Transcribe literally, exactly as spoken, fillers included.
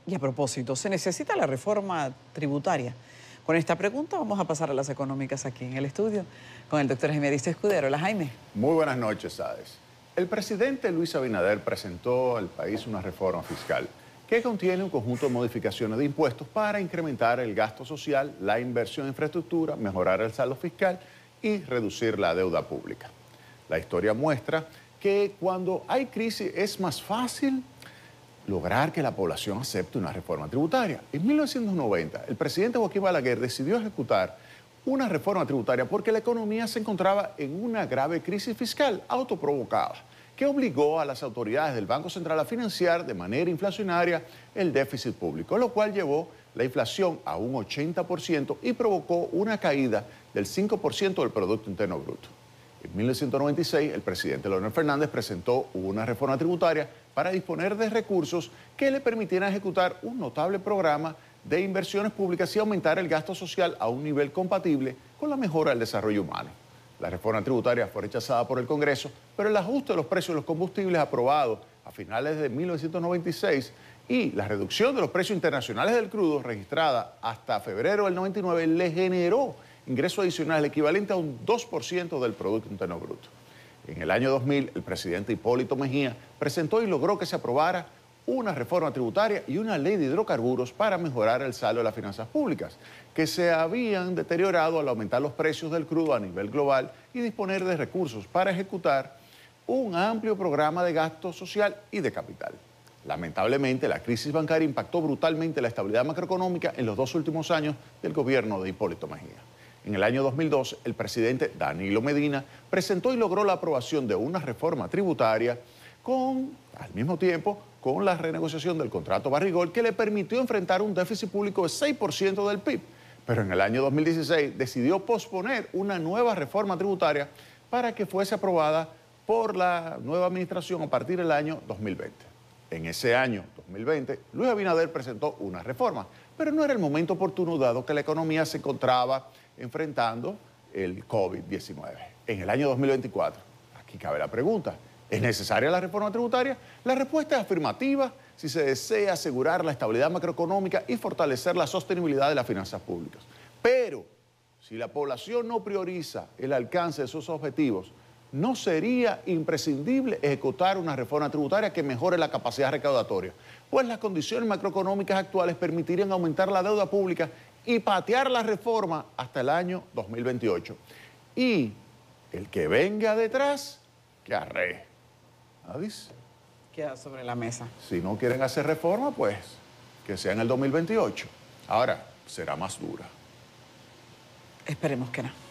Y a propósito, ¿se necesita la reforma tributaria? Con esta pregunta vamos a pasar a las económicas aquí en el estudio con el doctor Jaime Aristo Escudero. Hola, Jaime. Muy buenas noches, Sades. El presidente Luis Abinader presentó al país una reforma fiscal que contiene un conjunto de modificaciones de impuestos para incrementar el gasto social, la inversión en infraestructura, mejorar el saldo fiscal y reducir la deuda pública. La historia muestra que cuando hay crisis es más fácil lograr que la población acepte una reforma tributaria. En mil novecientos noventa, el presidente Joaquín Balaguer decidió ejecutar una reforma tributaria porque la economía se encontraba en una grave crisis fiscal autoprovocada que obligó a las autoridades del Banco Central a financiar de manera inflacionaria el déficit público, lo cual llevó la inflación a un ochenta por ciento y provocó una caída del cinco por ciento del Producto Interno Bruto. En mil novecientos noventa y seis, el presidente Leonel Fernández presentó una reforma tributaria para disponer de recursos que le permitieran ejecutar un notable programa de inversiones públicas y aumentar el gasto social a un nivel compatible con la mejora del desarrollo humano. La reforma tributaria fue rechazada por el Congreso, pero el ajuste de los precios de los combustibles aprobado a finales de mil novecientos noventa y seis y la reducción de los precios internacionales del crudo registrada hasta febrero del noventa y nueve le generó ingreso adicional equivalente a un dos por ciento del Producto Interno Bruto. En el año dos mil, el presidente Hipólito Mejía presentó y logró que se aprobara una reforma tributaria y una ley de hidrocarburos para mejorar el saldo de las finanzas públicas, que se habían deteriorado al aumentar los precios del crudo a nivel global y disponer de recursos para ejecutar un amplio programa de gasto social y de capital. Lamentablemente, la crisis bancaria impactó brutalmente la estabilidad macroeconómica en los dos últimos años del gobierno de Hipólito Mejía. En el año dos mil dos, el presidente Danilo Medina presentó y logró la aprobación de una reforma tributaria con, al mismo tiempo, con la renegociación del contrato Barrigol que le permitió enfrentar un déficit público de seis por ciento del P I B. Pero en el año dos mil dieciséis decidió posponer una nueva reforma tributaria para que fuese aprobada por la nueva administración a partir del año dos mil veinte. En ese año dos mil veinte, Luis Abinader presentó una reforma, pero no era el momento oportuno dado que la economía se encontraba enfrentando el COVID diecinueve. En el año dos mil veinticuatro, aquí cabe la pregunta, ¿es necesaria la reforma tributaria? La respuesta es afirmativa si se desea asegurar la estabilidad macroeconómica y fortalecer la sostenibilidad de las finanzas públicas. Pero si la población no prioriza el alcance de sus objetivos, ¿no sería imprescindible ejecutar una reforma tributaria que mejore la capacidad recaudatoria? Pues las condiciones macroeconómicas actuales permitirían aumentar la deuda pública y patear la reforma hasta el año dos mil veintiocho. Y el que venga detrás, que arree. ¿Adis? Queda sobre la mesa. Si no quieren hacer reforma, pues que sea en el dos mil veintiocho. Ahora, será más dura. Esperemos que no.